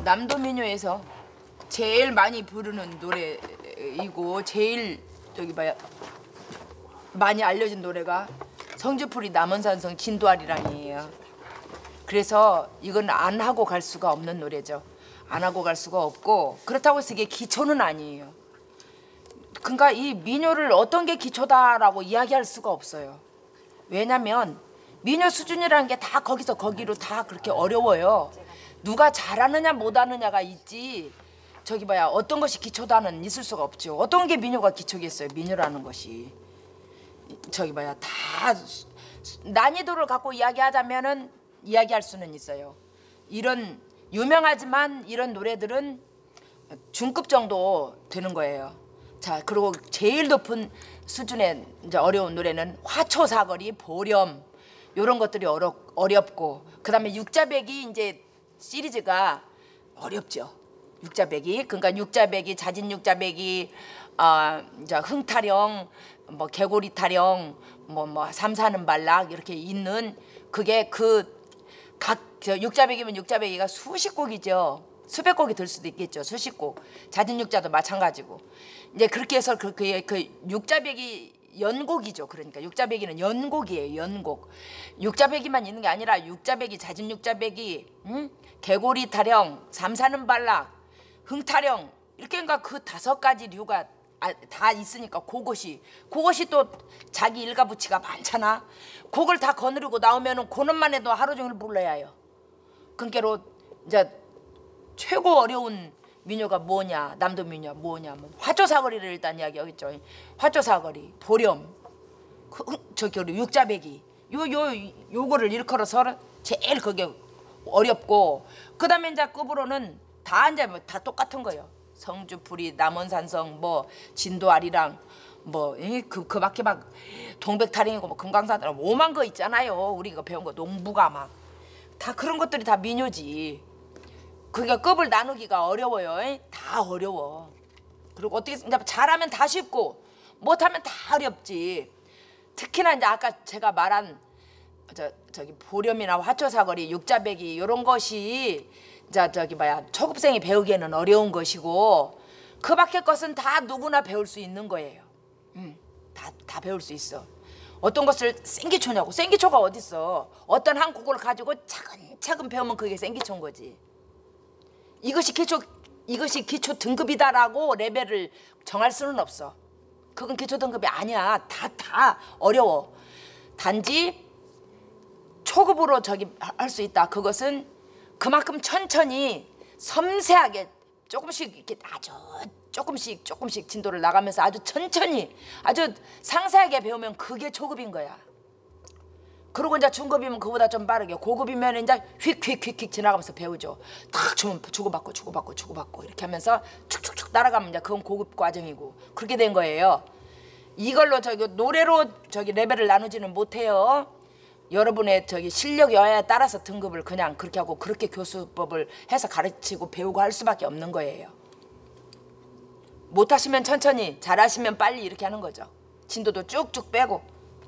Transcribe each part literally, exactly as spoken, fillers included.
남도민요에서 제일 많이 부르는 노래이고 제일 저기 봐야 많이 알려진 노래가 성주풀이 남원산성 진도아리랑이에요. 그래서 이건 안 하고 갈 수가 없는 노래죠. 안 하고 갈 수가 없고 그렇다고 해서 이게 기초는 아니에요. 그러니까 이 민요를 어떤 게 기초다라고 이야기할 수가 없어요. 왜냐면 민요 수준이라는 게 다 거기서 거기로 다 그렇게 어려워요. 누가 잘하느냐 못하느냐가 있지 저기 봐야 어떤 것이 기초다는 있을 수가 없죠. 어떤 게 민요가 기초겠어요. 민요라는 것이 저기 봐야 다 난이도를 갖고 이야기하자면은 이야기할 수는 있어요. 이런 유명하지만 이런 노래들은 중급 정도 되는 거예요. 자, 그리고 제일 높은 수준의 이제 어려운 노래는 화초사거리, 보렴 이런 것들이 어려, 어렵고 그다음에 육자배기 이제 시리즈가 어렵죠. 육자배기 그러니까 육자배기, 자진 육자배기, 아 이제 흥타령, 뭐 개고리 타령, 뭐 뭐 삼사는 발락 이렇게 있는 그게 그 각 육자배기면 육자배기가 수십 곡이죠. 수백 곡이 될 수도 있겠죠. 수십 곡. 자진 육자도 마찬가지고. 이제 그렇게 해서 그, 그, 그 육자배기 연곡이죠. 그러니까 육자배기는 연곡이에요. 연곡. 육자배기만 있는 게 아니라 육자배기, 자진 육자배기, 응? 개고리 타령, 삼사는 발락, 흥타령 이렇게 그러니까 그 다섯 가지 류가 아, 다 있으니까 그것이 그것이 또 자기 일가부치가 많잖아. 그걸 다 거느리고 나오면은 그놈만 해도 하루 종일 불러야 해요. 그러니까 이제 최고 어려운 민요가 뭐냐, 남도 민요 뭐냐, 뭐 화초사거리를 일단 이야기하겠죠. 화초사거리, 보렴, 그, 저기 육자배기, 요 요 요거를 일컬어서 제일 그게 어렵고, 그다음에 이제 급으로는 다 이제 뭐 다 똑같은 거예요. 성주풀이, 남원산성, 뭐 진도아리랑, 뭐그 그밖에 막 동백타령이고 뭐 금강산들 오만 거 있잖아요. 우리가 배운 거 농부가 막 다 그런 것들이 다 민요지. 그러니까 급을 나누기가 어려워요. 에이? 다 어려워. 그리고 어떻게 이제 잘하면 다 쉽고 못하면 다 어렵지. 특히나 이제 아까 제가 말한 저 저기 보렴이나 화초사거리, 육자배기 이런 것이 자 저기 뭐야 초급생이 배우기에는 어려운 것이고 그 밖의 것은 다 누구나 배울 수 있는 거예요. 음, 다, 다 배울 수 있어. 어떤 것을 생기초냐고. 생기초가 어딨어. 어떤 한 곡을 가지고 차근차근 배우면 그게 생기초인 거지. 이것이 기초, 이것이 기초 등급이다라고 레벨을 정할 수는 없어. 그건 기초 등급이 아니야. 다, 다 어려워. 단지 초급으로 저기 할 수 있다. 그것은 그만큼 천천히 섬세하게 조금씩 이렇게 아주 조금씩 조금씩 진도를 나가면서 아주 천천히 아주 상세하게 배우면 그게 초급인 거야. 그리고 이제 중급이면 그보다 좀 빠르게, 고급이면 이제 휙휙휙휙 지나가면서 배우죠. 탁 주면 주고받고 주고받고 주고받고 이렇게 하면서 축축축 따라가면 이제 그건 고급 과정이고 그렇게 된 거예요. 이걸로 저기 노래로 저기 레벨을 나누지는 못해요. 여러분의 저기 실력에 따라서 등급을 그냥 그렇게 하고 그렇게 교수법을 해서 가르치고 배우고 할 수밖에 없는 거예요. 못하시면 천천히, 잘하시면 빨리 이렇게 하는 거죠. 진도도 쭉쭉 빼고.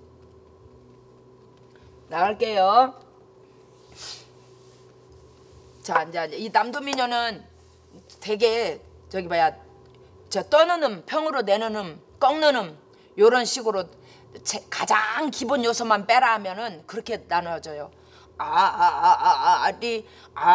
나갈게요. 자, 이제 이 남도민요는 되게 저기 뭐야 저 떠는 음, 평으로 내는 음, 꺾는 음 요런 식으로 제, 가장 기본 요소만 빼라 하면은 그렇게 나눠져요. 아아아아아리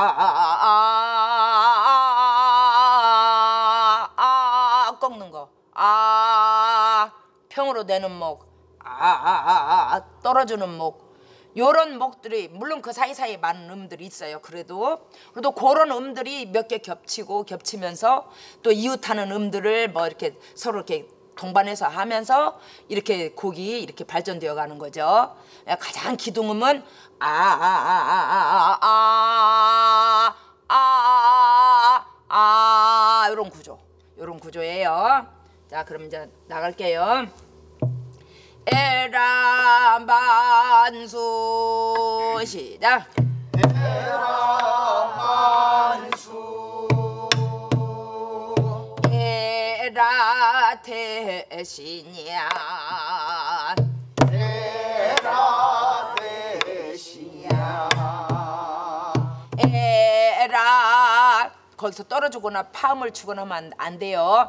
아아아아아아 꺾는 거. 아 평으로 내는 목. 아아아아 떨어지는 목. 요런 목들이 물론 그 사이사이에 많은 음들이 있어요. 그래도 그래도 그런 음들이 몇 개 겹치고 겹치면서 또 이웃하는 음들을 뭐 이렇게 서로 이렇게 동반해서 하면서 이렇게 곡이 이렇게 발전되어 가는 거죠. 가장 기둥음은 아아아아아아아아아아 이런 구조, 이런 구조예요. 자, 그럼 이제 나갈게요. 에라만수 시작. 에라만수 에라 대신야 에라 대신야 에라 거기서 떨어지거나 파음을 주거나 하면 안, 안 돼요.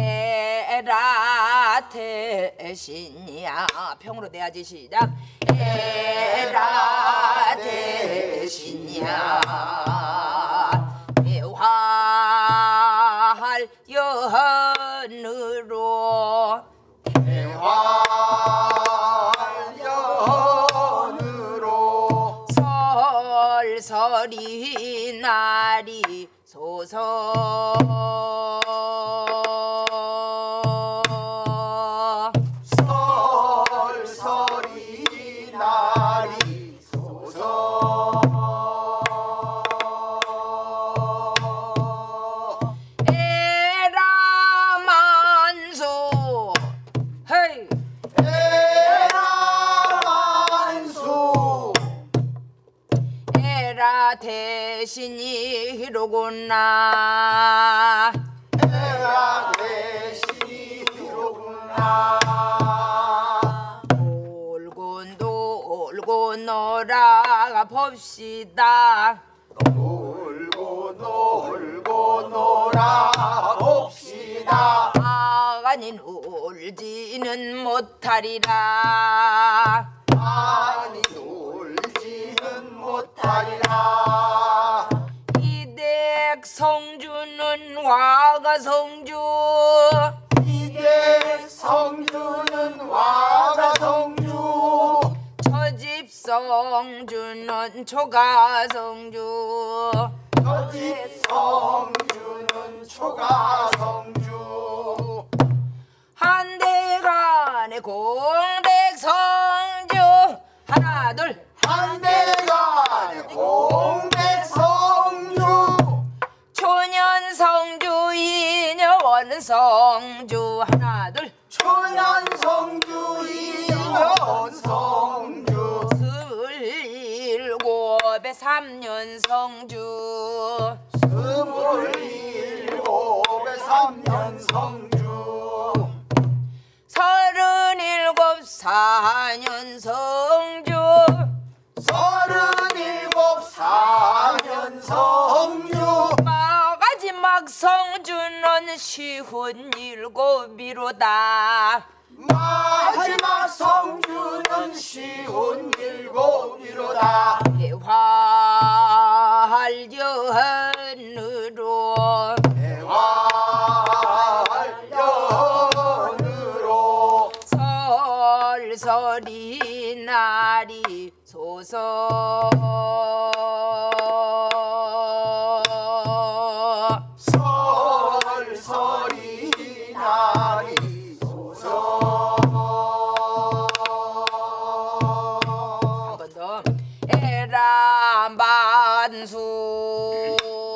에라 대신이야. 평으로 내야지. 시작. 에라 대신이야. 대활연으로 대활연으로 설설이 날이 소서 설설이 날이 소서 에라만수 헤이 에라만수 에라 대신이로구나 에라 대신이로구나 돌고 돌고 놀아 봅시다 놀고 놀고 놀아 봅시다 아니 놀지는 못하리라 아니 놀지는 못하리라 이댁 성주는 와가 성주 이댁 성주는 와가 성주 저집 성주는 초가 성주 저집 성주는 초가 성주 한대간의 공댁 성주 하나 둘 한대간의 공백 성주 초년 성주 이녀원 성주 하나 둘 초년 성주 이년 성주 스물일곱에 삼년 성주 스물일곱에 삼년 성주 서른일곱 사년 성주 서른일곱 사년 성주 마지막 성주는 쉬운 일곱이로다 마지막 성주는 쉬운 일곱이로다 대활연으로 대활연으로 설설이 날이 소서 설설이 날이 소서 한 번 더 에라만수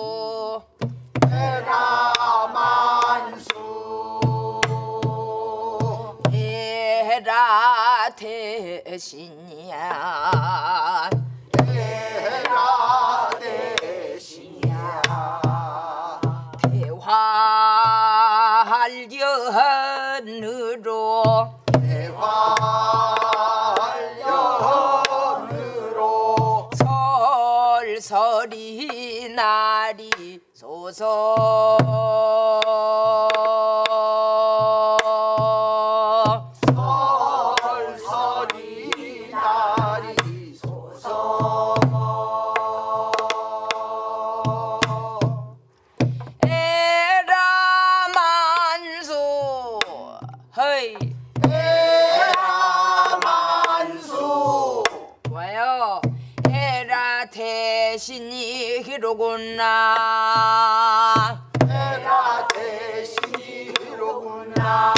에라만수 에라 대신이야 에라 대신이야 대활연으로 대활연으로 설설이 날이 소서 설설이 날이 소서 에라만수 헤이 에라만수 좋아요 에라 대신이로구나 에라 대신이로구나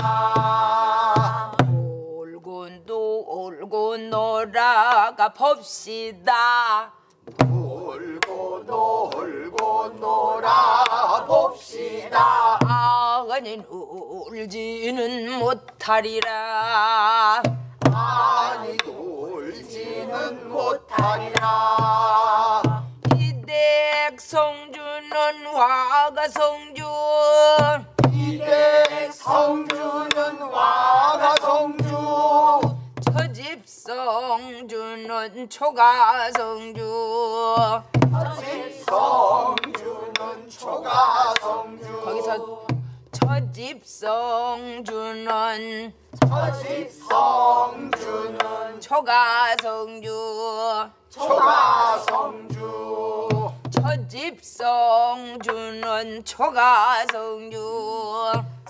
올곤 돌곤 놀아가 봅시다 놀고 놀고 놀아 봅시다 아니 울지는 못하리라 아니 놀지는 못하리라 이댁 성주는 와가 성주 이댁 성주는 와가 성주 저집 성주는 초가 성주 저집 성주는 초가성주 거기서 처집성주는 처집성주는 초가성주 초가성주 처집성주는 초가성주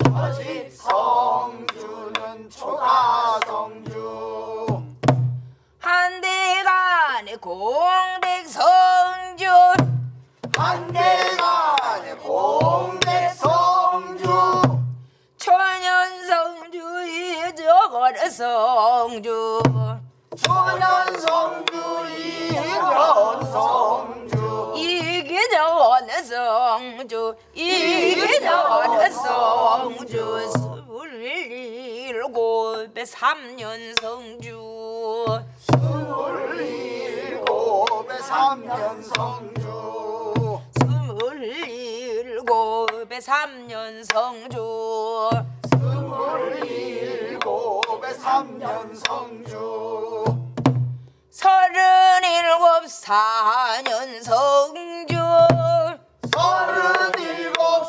처집성주는 초가성주 한대간의 공백성주 한대간의 공백성주 천연성주 이적어성주 천연성주 이견성주 이기정원성주 이기정원성주 스물일곱에 삼년성주 스물일곱에 삼년성주 스물일곱에 삼년성주 스물일곱에 삼년성주 서른일곱 사년성주 서른일곱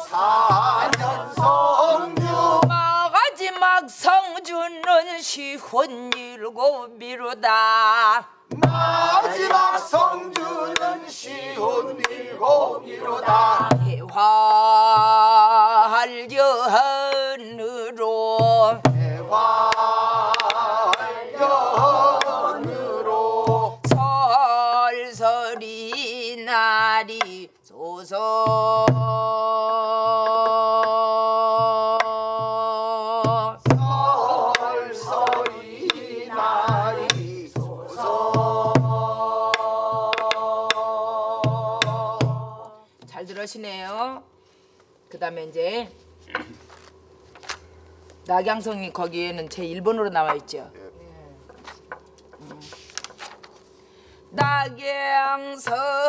사년성주 마지막 성주는 시혼일곱이로다 마지막 성주는 쉬운 일곱이로다 해활견으로 대활견으로 설설이 날이 소서 설설이 날이 소서 잘 들으시네요. 그 다음에 이제 낙양성이 거기에는 제 일본어로 나와 있죠. 음. 낙양성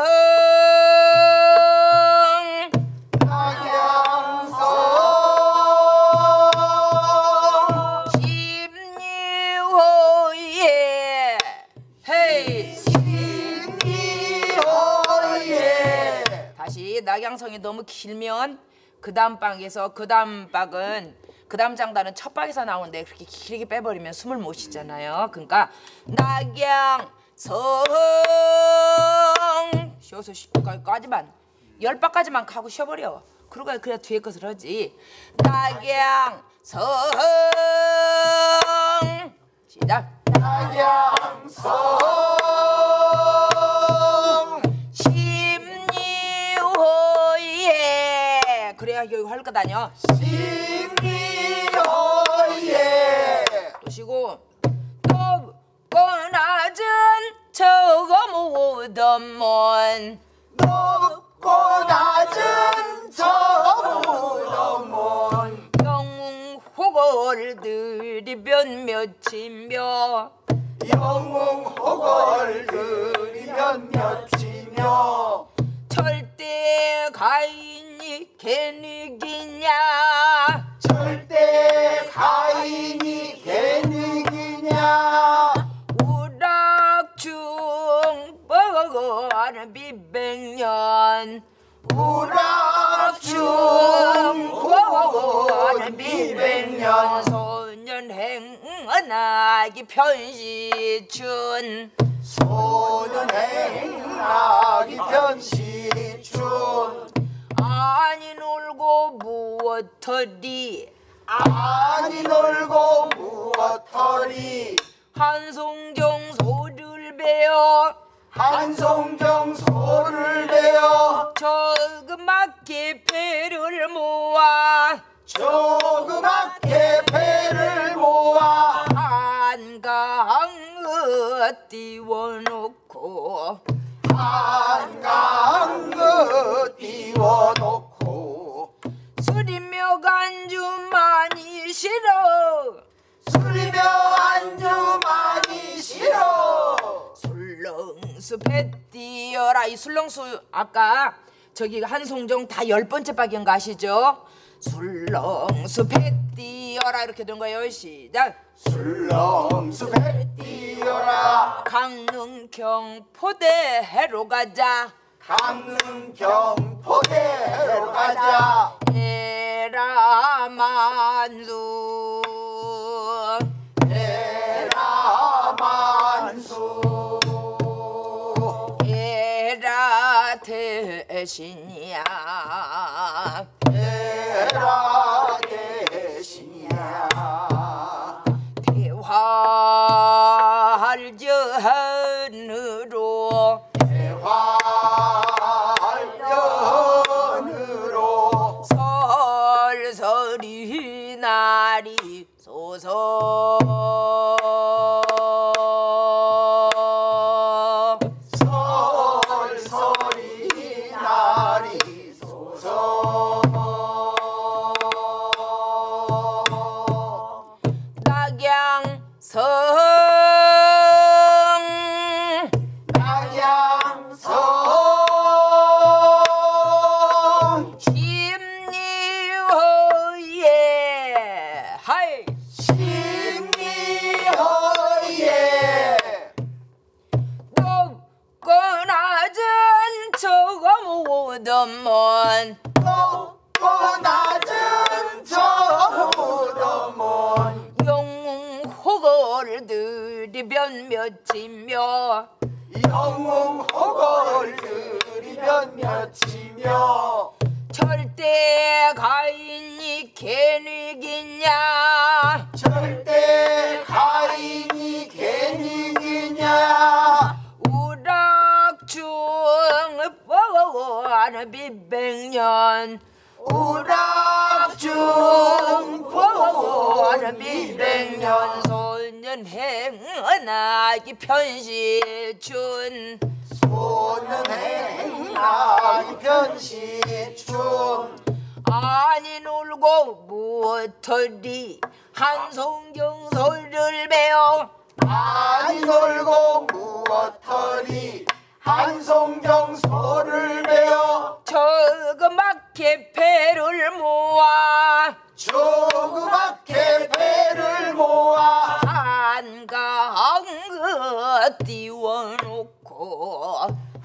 낙양성 십리호에 헤이 십리호에 다시 낙양성이 너무 길면 그 다음 방에서 그 다음 박은 그 다음 장단은 첫 박에서 나오는데 그렇게 길게 빼버리면 숨을 못 쉬잖아요. 그러니까 낙양성 쉬어서 까지만 열 박까지만 가고 쉬어버려. 그러고 그래야 뒤에 것을 하지. 낙양성 시작. 낙양성 십리호에 그래야 여기 할 거 다녀. 십리호에 또 쉬고 높고 낮은 저거 무덤먼 높고 낮은 저 무덤은 영웅 호걸 들이변 몇이며 영웅 호걸 그리면 몇이며 절대 가인이 개닉이냐 절대 가인이 개닉이냐 우락중 뻐거는 비백년 우락중 뻐거는 비백년 소년행은하기 편시춘 소년행락이 편시춘 아니 놀고 무엇터리 아니 놀고 무엇터리 한송경 소를 베어 한송경 소를 베어 조그맣게 배를 모아 조그맣게 배를 모아 한강을 띄워놓고 한강을 띄워놓고 술이며 간주 많이 싫어 술이며 안주 많이 싫어 술렁수 배 띄어라. 이 술렁수 아까 저기 한송정 다 열 번째 박인 거 아시죠? 술렁수 배 띄어라 이렇게 된 거예요. 시작. 술렁수 배 띄어라 강릉 경포대해로 가자 강릉 경포대로 가자. 에라만수 에라만수 에라 대신이야 에라 대신이야 대활전으로 대활전으로 설설이 날이 솟어 설설이 날이 솟어 낙양성 낙양성 심리허예 하이 심리허예 높고 낮은 저가 모더먼 높고 낮은 저 무덤은 영웅호걸 들이변 며치며 영웅호걸 들이면 며치며 절대 가인이 괜히기냐 절대 가인이 괜히기냐 우락중 뻔한 비백년 우락중 뻔한 비백년 비백년 소년 행하기 편시춘 소는 행하기 편시춘 아니 놀고 무엇터리 한송경서를 배워 아니 놀고 무엇터리 한송경소를 배워 저그맣게 배를 모아 조그맣게 배를 모아 한강을 띄워놓고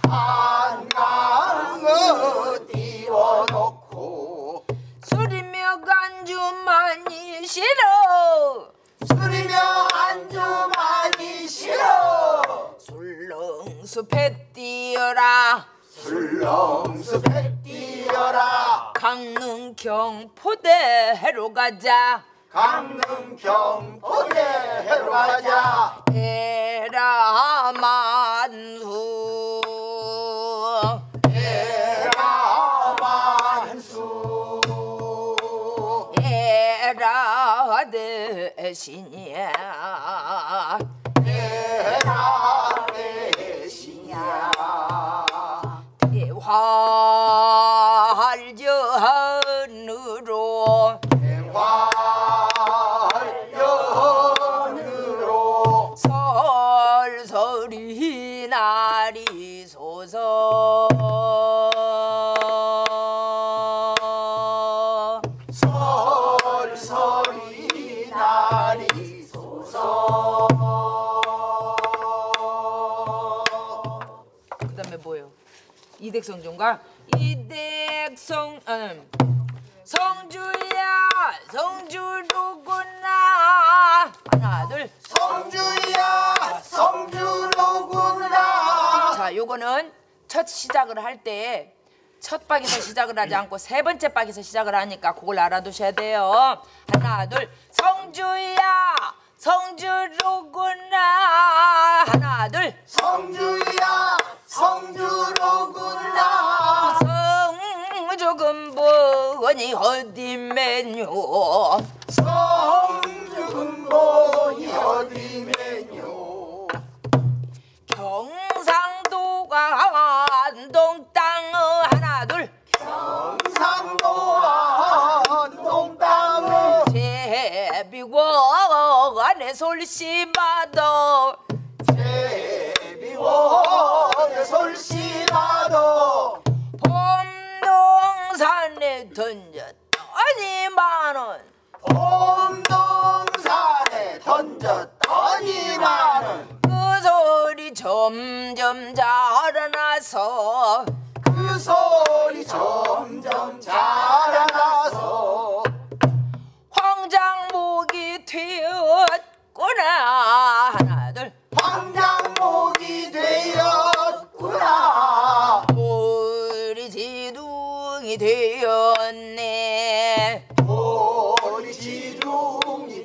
한강을 띄워놓고 술이며 간주만이 싫어 술이며 안주만이 싫어 술렁숲에 뛰어라 술렁숲에 뛰어라 강릉 경포대로 가자 강릉 경포대로 가자 에라만수 에라만수 에라 대신이야 에라 대신이야 대활전으로 대활연으로 설설이 날이 솟어 설설이 날이 솟어 그 다음에 뭐요? 이덱성종가 이덱성 음. 성주야 성주로구나 하나 둘 성주야 성주로구나 자, 요거는 첫 시작을 할 때 첫 박에서 시작을 하지 않고 세 번째 박에서 시작을 하니까 그걸 알아두셔야 돼요. 하나, 둘, 성주야, 성주로구나. 하나, 둘, 성주야 성주로구나 성주금보니 어디매뇨? 성주금보니 어디매뇨 경상도가 안동 땅 하나, 둘, 경상도와 안동 땅은 제비원의 솔씨마도 제비원의 솔씨마도 봄동산에 던졌더니 만원 봄동산에 던졌더니만은 그 소리 점점 자라나서 소설이 점점 자라나서 황장목이 되었구나. 하나 둘. 황장목이 되었구나. 우리 지둥이 되었네. 우리 지둥이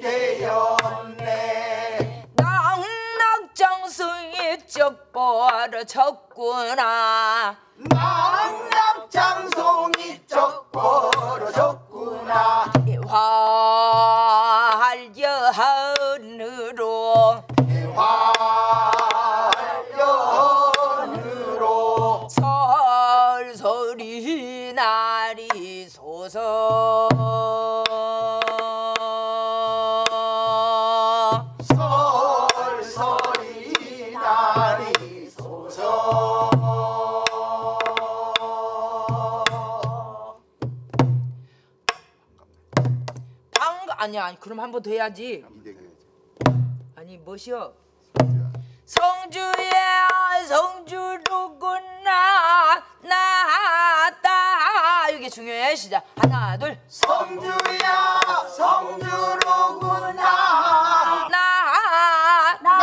되었네. 낙낙장성이 쩍 벌어졌구나. 낙낙장송이 쩍 벌어졌구나. 활려하늘로 화련으로 설설이 나리소서. 설설이 나리소서. 방 아니야 아니 그럼 한 번 더 해야지. 아니 뭐시여? 성주야 성주로구나 나다. 이게 중요해. 시작. 하나 둘. 성주야 성주로구나 나 나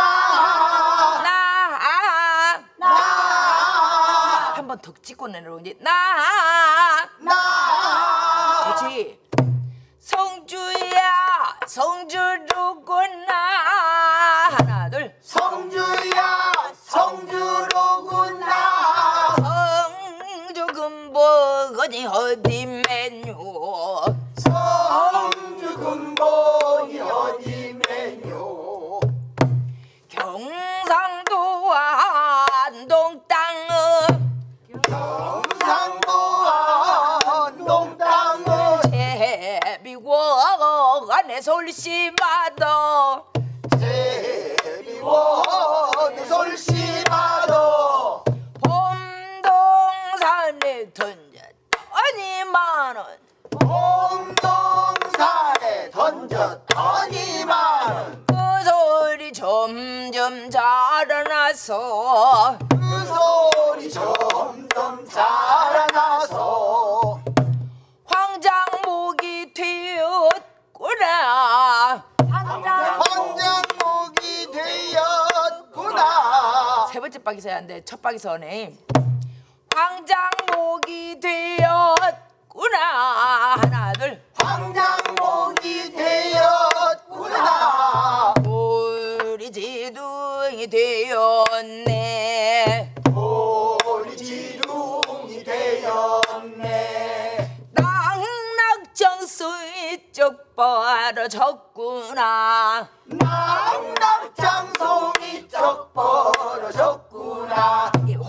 나 나 한 번 더 찍고 내려오니 나 나 그렇지. 성주야 성주로구나 하나 둘. 성주야 성주로구나 성주 금복어디 어디매뇨. 성주 금복이 어디매뇨. 경상도 안동 땅은 경상도 안동 땅은 제비고 안에 솔씨마도 제비원 솔씨마도 봄동산에 던졌더니만은 봄동산에 던졌더니만 그 소리 점점 자라나서 그 소리 점점 자라나서 황장목이 되었구나. 황장목이 되었구나. 세 번째 박에서 해야 하는데 첫 박에서 하네. 황장목이 되었구나. 하나 둘. 황장목이 되었구나. 우리 지둥이 되었네. 우리 지둥이 되었네. 낙낙장성이 쩍 벌어졌구나. 낙낙장송이 쩍 벌어졌구나.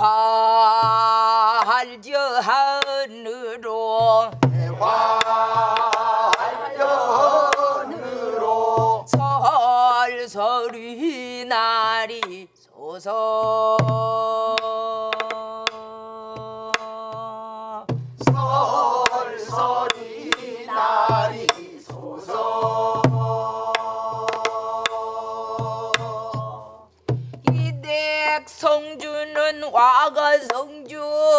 활려하늘로 화련으로 설설이 나리소서. 설설이 나리소서. 이댁 성주는 와가 성주.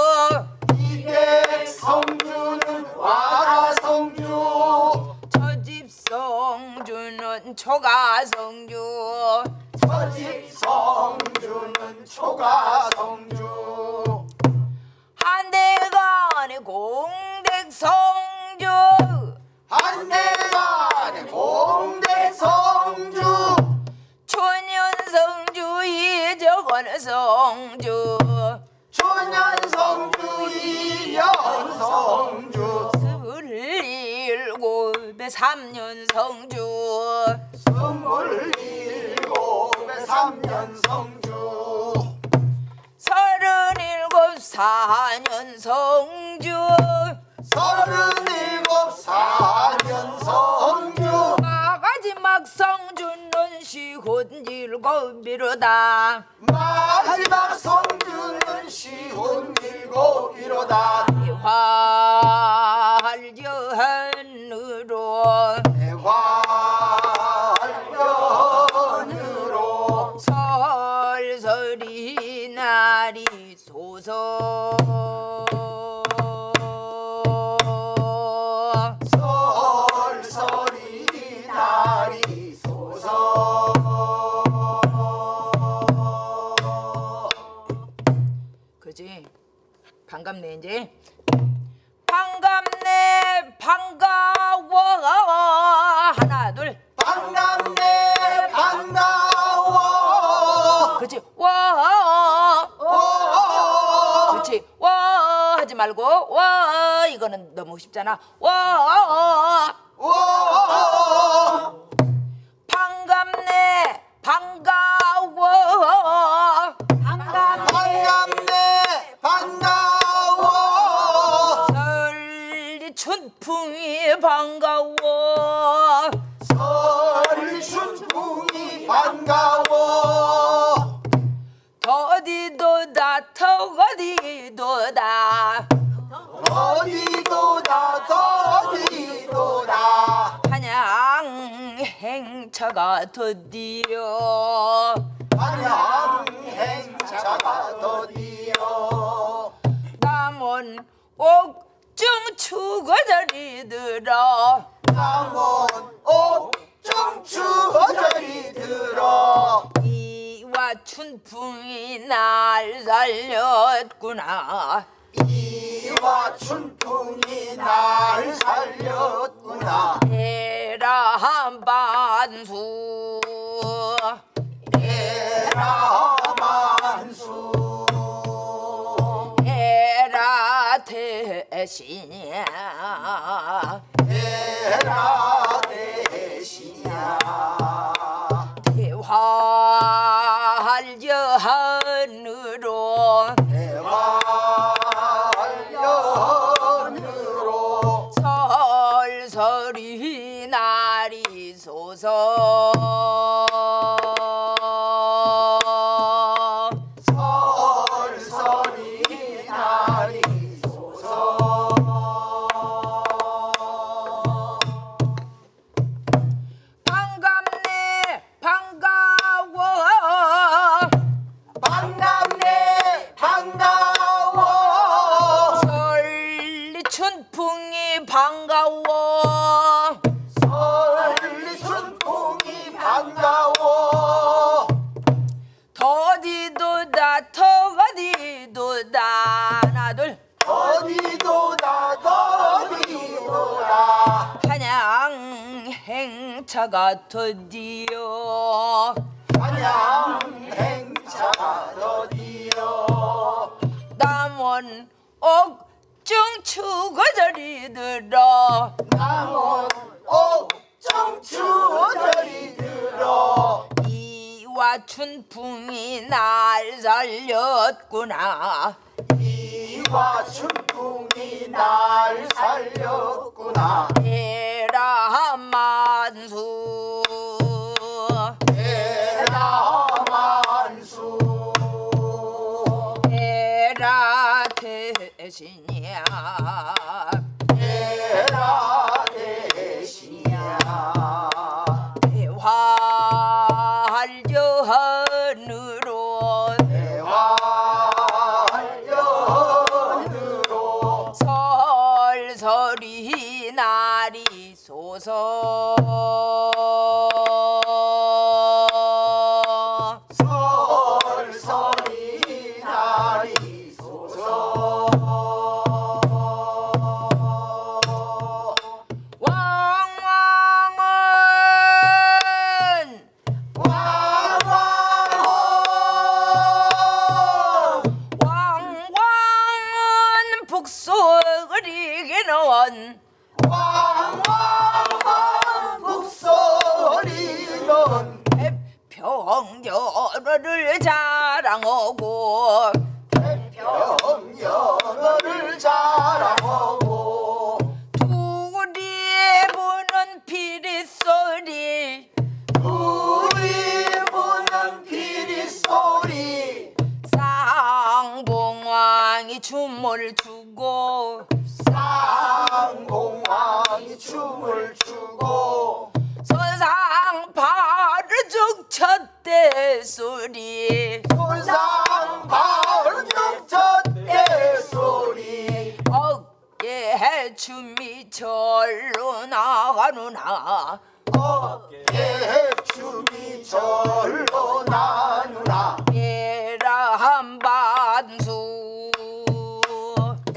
이댁 성주는 와가 성주. 저 집 성주는 초가 성주. 저집 성주는 초가 성주. 한대간의 공댁 성주. 한대간의 공대 성주. 초년 성주 이적원 성주. 초년 성주 이년 성주. 스물일곱에 삼년 성주. 스물일곱에 삼년 성주. 서른일곱 사년 성주. 서른일곱 사년 성주. 마지막 성주는 시혼 일곱이로다. 마지막 성주는 시혼 일곱이로다. 활려하늘로 화련으로 설설이 나리소서. 반갑네 이제. 반갑네 반가워 하나 둘. 반갑네 반가워. 그렇지 와. 그렇지 와 하지 말고 와 이거는 너무 쉽잖아. 와. 반갑네 반가워. 반갑네 반가워. 설리 춘풍이 반가워. 설리 춘풍이 반가워. 더디도다 더디도다 더디도다 더디도다. 한양 행차가 더디어. 한양 행차가 더디어. 남원 옥중 추거저리들어. 남원 옥중 추거저리 들어. 이와 춘풍이 날 살렸구나. 이와 춘풍이 날 살렸구나. 에라 한반수 에라 만수. 에라 대신이야. 에라 대시야. 대활여한으로 대활연으로 설설이 날이 솟어. 설설이 날이 솟어. 반갑네 반가워. 반갑네 반가워. 설리 춘풍이 반가워. 설리 춘풍이 반가워. 더디도다 더디도다 하나 둘. 더디도다 더디도다. 한양 행차가 더디어. 한양 행차가 더디어. 남원 옥중 추거저리 들어. 남원 옥중 추거저리 들어. 이와 춘풍이 날 살렸구나. 이와 춘풍이 날 살렸구나. 에라 만수 에라 만수. 에라 대신이야. 에라 대시야. 대활여한으로 대활연으로 설설이 날이 솟어. 설설이 날이 솟어. 왕왕은 왕왕. 왕왕은 북소을 이기는 왕왕 북소리는 평여를 자랑하고. 평연어를 자랑하고. 둘이 부는 피리소리 우리 부는 피리소리. 쌍봉왕이 춤을 추고. 쌍공왕이 춤을 추고. 서상 바르죽 쳤대 소리. 손상 바르죽 쳤대 소리. 어깨 춤이 절로 나가누나. 어깨 춤이 절로 나누나. 에라 한반수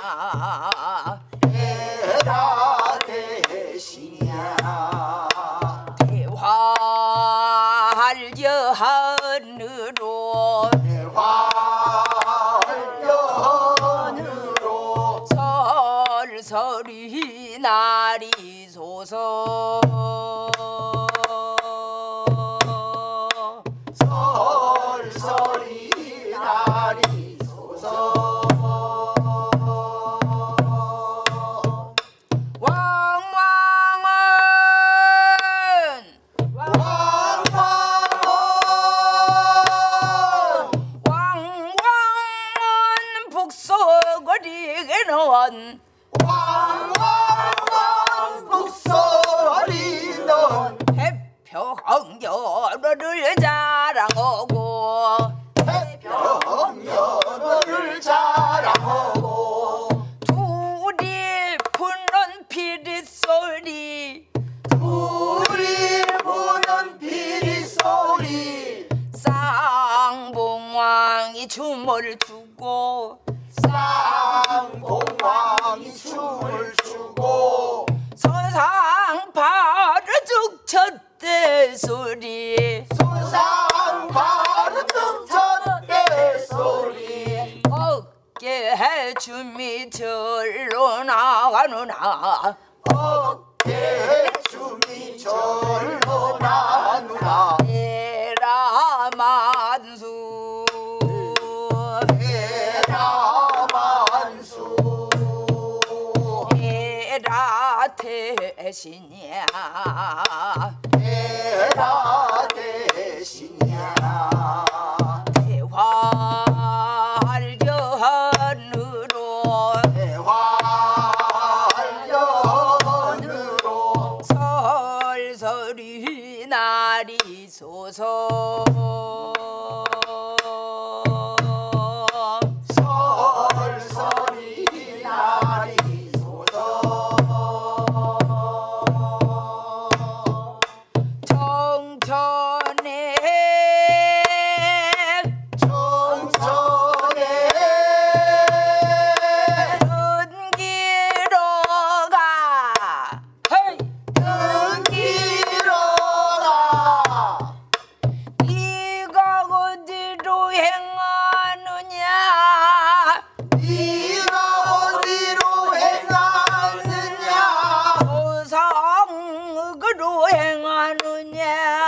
대라 대신이야 대활여한으로 대활연으로 설설이 나리소서 설설이 나리소서 왕왕은 왕왕은 왕왕은 북서거리게는 왕왕왕 북소리는 해평여를 자랑하고 해평연어를 자랑하고 둘이 부는 피리소리 우리 부는 비리소리 쌍봉왕이 춤을 추고 쌍봉왕이 춤을 추고 서상파르 죽쳤대 소리 소상 바르등 젖대 소리 어깨에 춤이 절로 나가누나 어깨 춤이 절로 나누나 에라만수 대라만수 에라 대신이야 대라 대신이야 대활여한으로 대활연으로 설설이 나리소서 설설이 나리소서 정천에 정천에 은기로 가 헤이 등기로가 네가 어디로 행하느냐 네가 어디로 행하느냐 조상으로 행하느냐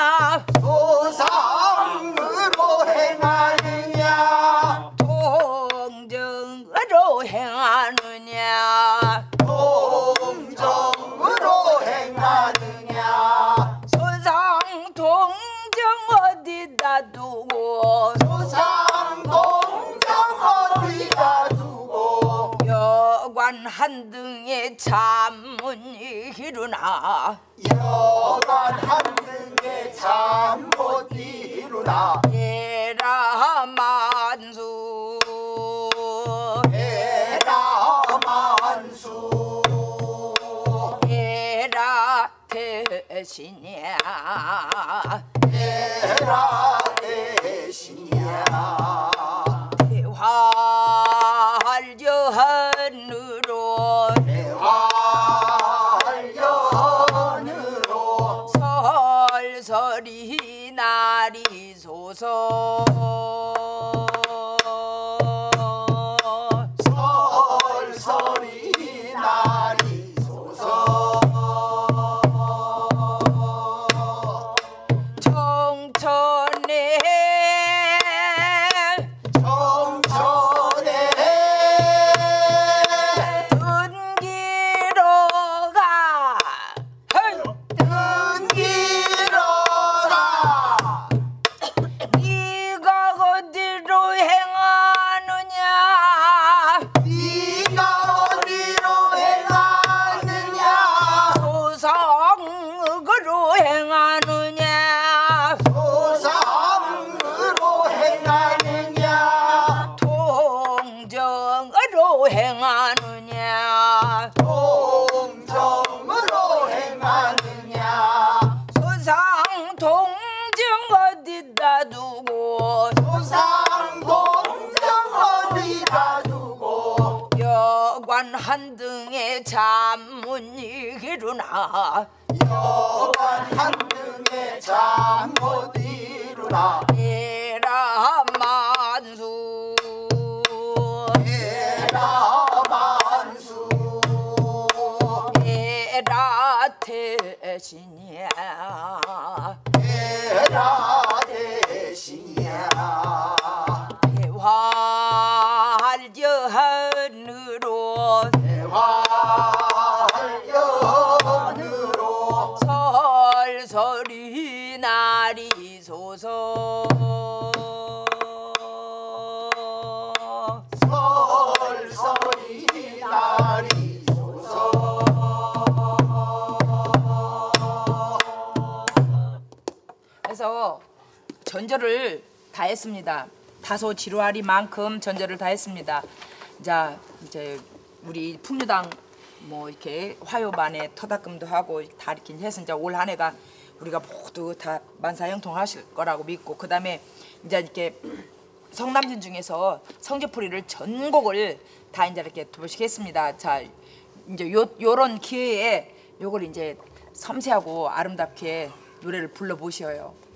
소상으로 행하느냐 동정으로 행하느냐 동정으로 행하느냐 소상 동정 어디다 두고 소상 동정 어디다 두고 여관 한 등에 잠문 이루나 여관 한 등에 잠 못 이루나 에라만수 대라만수 에라 대신이야 대라 대신이야 대활여한으로 대활연으로 설설이 나리소서 설설이 나리소서 정천에 정천에 은기로 가 헤이 등기로라 네가 어디로 행하느냐 네가 어디로 행하느냐 소상으로 행하느냐 소상으로 행하느냐 동정으로 행하느냐 동정으로 행하느냐 소상 동정 어디다 두고 소상 동정 어디다 두고 여관 여관 한등에 잠못 이루나 여관 한등에 잠 못 이루나 에라 만수 에라 만수 에라 대신이야 에라 대신이야 대활연으로 대활연으로 설설이 나리소서 설설이 나리소서 그래서 전절을 다 했습니다. 다소 지루하리만큼 전절을 다 했습니다. 자 이제 우리 풍류당 뭐 이렇게 화요반에 터닥금도 하고 다 이렇게 해서 이제 올 한 해가 우리가 모두 다 만사형통하실 거라고 믿고 그 다음에 이제 이렇게 성남진 중에서 성지풀이를 전곡을 다 이제 이렇게 두 번씩 했습니다. 자 이제 요 요런 기회에 요걸 이제 섬세하고 아름답게 노래를 불러 보셔요.